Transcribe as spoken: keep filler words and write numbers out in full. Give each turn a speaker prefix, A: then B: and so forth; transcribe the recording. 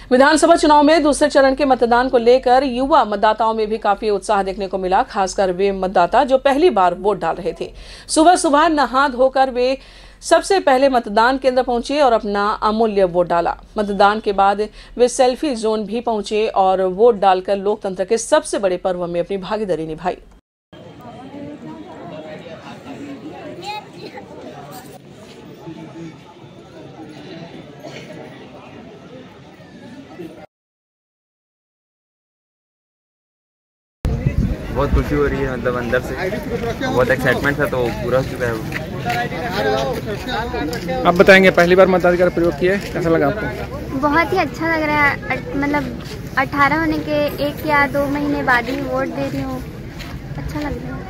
A: विधानसभा चुनाव में दूसरे चरण के मतदान को लेकर युवा मतदाताओं में भी काफी उत्साह देखने को मिला। खासकर वे मतदाता जो पहली बार वोट डाल रहे थे। सुबह सुबह नहा धोकर वे सबसे पहले मतदान केंद्र पहुंचे और अपना अमूल्य वोट डाला। मतदान के बाद वे सेल्फी जोन भी पहुंचे और वोट डालकर लोकतंत्र के सबसे बड़े पर्व में अपनी भागीदारी निभाई।
B: बहुत खुशी हो रही है, मतलब अंदर से बहुत एक्साइटमेंट था, तो पूरा हो चुका है।
C: आप बताएंगे पहली बार मताधिकार प्रयोग किए, कैसा लगा आपको?
D: बहुत ही अच्छा लग रहा है। मतलब अठारह होने के एक या दो महीने बाद ही वोट दे रही हूँ, अच्छा लग रहा है।